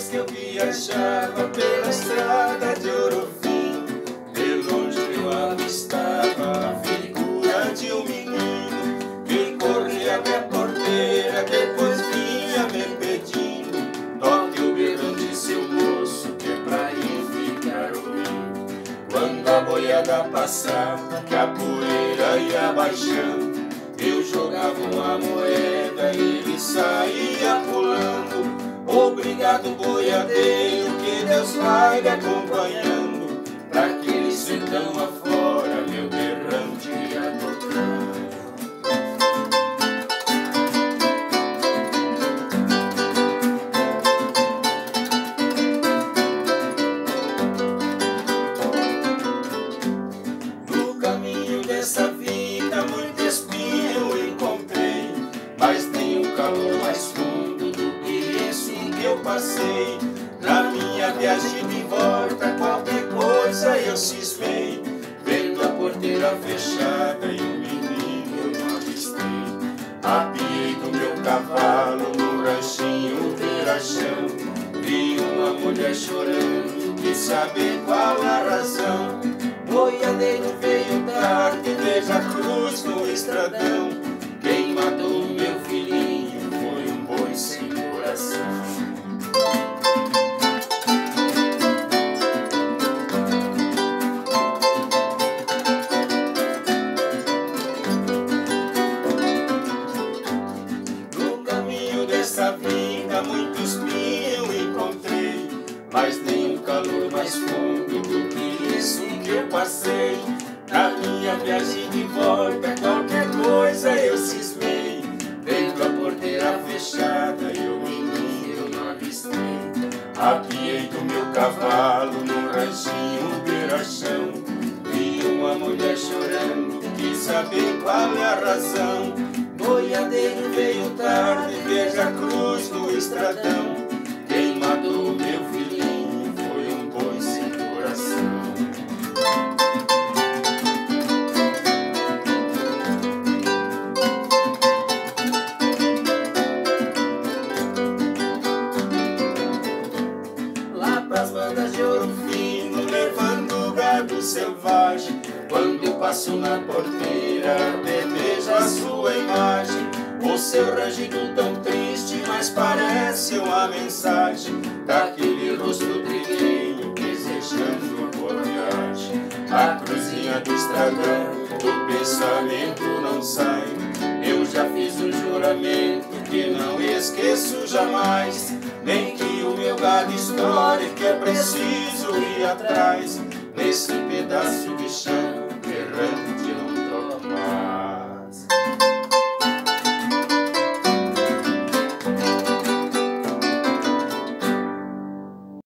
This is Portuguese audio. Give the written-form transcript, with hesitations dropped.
que eu viajava pela estrada de Ouro Fino, de longe eu avistava a figura de um menino que corria até a porteira, depois vinha me pedindo: toque o berrante, seu moço, que é pra ir ficar ouvindo. Quando a boiada passava, que a poeira ia baixando, eu jogava uma moeda e ele saía pulando. Obrigado, boiadeiro, que Deus vai lhe acompanhando, pra aquele sertão afora meu berrante ia tocando. No caminho dessa vida muito espinho eu encontrei, mas tem um calor mais fundo do que esse que eu passei. Na minha viagem de volta qualquer coisa eu cismei, vendo a porteira fechada e um menino eu não avistei. Apiei do meu cavalo no ranchinho beira-chão, vi uma mulher chorando, quis saber qual a razão. Boiadeiro veio tarde, veja a cruz no estradão, quem matou meu filhinho foi um boi sem coração. No caminho dessa vida muitos espinhos eu encontrei, mas nenhum calor mais fundo do que isso que eu passei. Na minha viagem de volta qualquer coisa eu cismei, vendo a porteira fechada e o menino eu não avistei. Apiei do meu cavalo no ranchinho beira-chão, vi uma mulher chorando, quis saber qual é a razão. Boiadeiro veio tarde, veja a cruz no estradão, quem matou meu filhinho foi um boi sem coração. Pras bandas de Ouro Fino, levando gado selvagem, quando eu passo na porteira, até vejo a sua imagem. O seu rangido tão triste, mas parece uma mensagem daquele rosto trigueiro, desejando boa viagem. A cruzinha do estradão, do pensamento não sai, eu já fiz um juramento que não esqueço jamais. Nem que o meu gado estoure, que é preciso ir atrás, nesse pedaço de chão errante